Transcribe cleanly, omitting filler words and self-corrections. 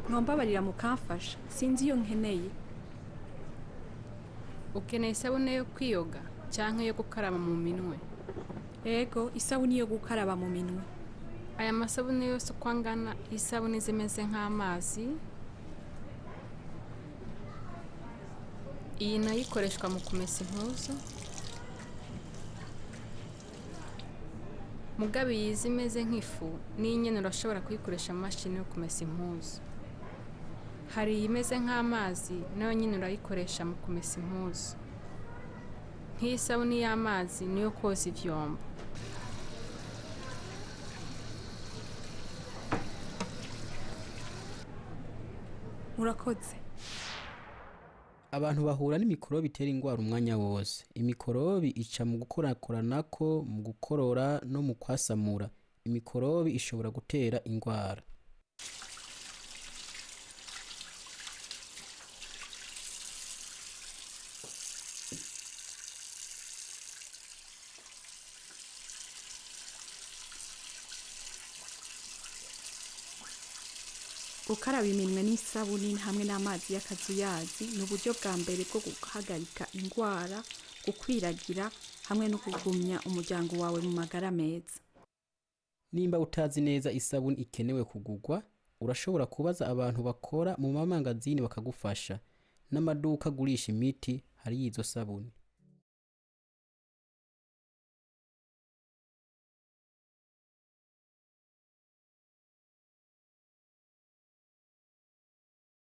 mwambabarira mukamfasha sinzi iyo nkeneye. Ukeneye isabune yo kwiyoga canke yo gukaraba mu minwe? Ego, isabune yo gukaraba mu minwe. Aya masabune yose uko angana isabune zimeze nk'amazi. Iyi nayo ikoreshwa mu kumesa impuzu. Mugabe iyi zimeze nk'ifu n'inyene urashobora kuyikoresha mu mashini yo kumesa impuzu. Hari iyi imeze nk'amazi nayo nyene urayikoresha mu kumesa impuzu. Nk'iyi sabuni y'amazi niyo koza ivyombo. Murakoze. Abantu bahura n'imikorobi itera ingwara umwanya wose. Imikorobi ica mu gukorakoranako, mu gukorora no mu kwasamura. Imikorobi ishobora gutera ingwara. Gukaraba iminwe n'isabuni hamwe n'amazi y'akazuyazi ni uburyo bwa mbere bwo guhagarika ingwara, gukwiragira hamwe no kugumya umuryango wawe mu magara meza. Nimba utazi neza isabuni ikenewe kugugwa, urashobora kubaza abantu bakora mu mamangazini bakagufasha. N'amaduka agurisha imiti hari izo sabuni.